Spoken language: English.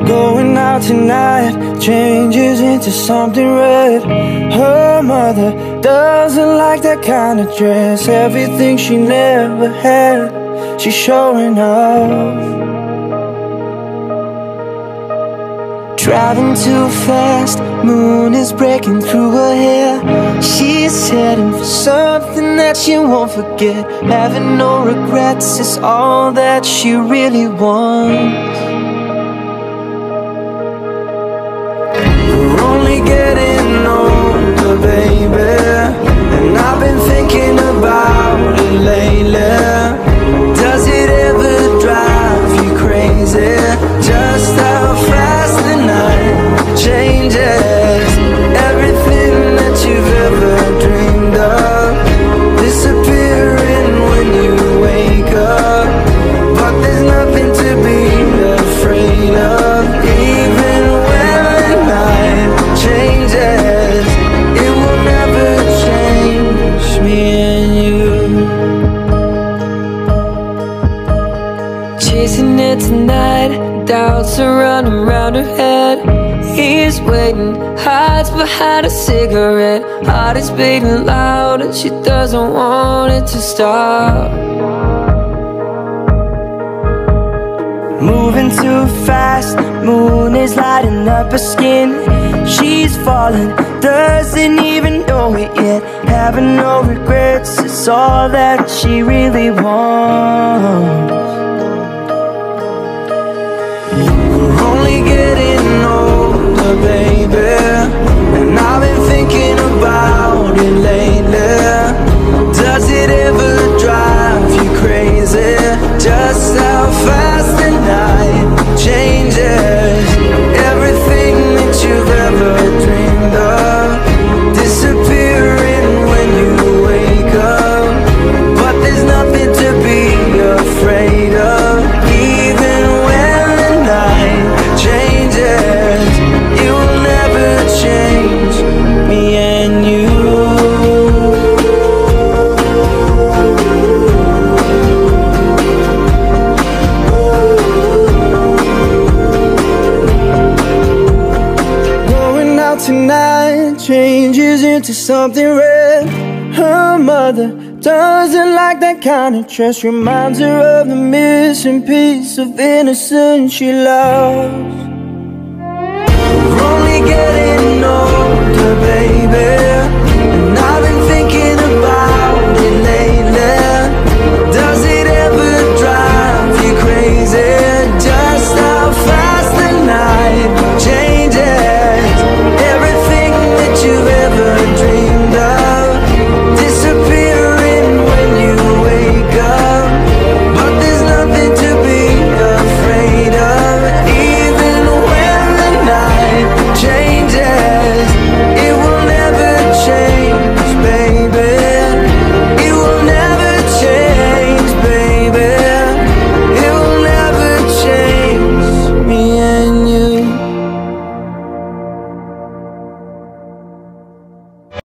Going out tonight changes into something red. Her mother doesn't like that kind of dress. Everything she never had, she's showing off. Driving too fast, moon is breaking through her hair. She's heading for something that she won't forget. Having no regrets is all that she really wants. We're only getting older, baby, and I've been thinking about it lately. Does it ever drive you crazy? Just how fast the night changes. Everything that you've ever dreamed of disappearing when you wake up. But there's nothing to be afraid of. Even when the night changes, it will never change me and you. Chasing it tonight, doubts are running round her head. He's waiting, hides behind a cigarette. Heart is beating loud and she doesn't want it to stop. Moving too fast, moon is lighting up her skin. She's falling, doesn't even know it yet. Having no regrets, it's all that she really wants. We're only getting older, baby, and I've been thinking about it lately. Does it ever drive you crazy? Just how fast the night changes. Everything that you've ever dreamed of disappearing when you wake up. But there's nothing to be afraid of. Even when the night changes, it will never change me and you. Going out tonight changes into something red. Her mother doesn't like that kind of dress. Reminds her of the missing piece of innocence she lost. We're only getting older, baby,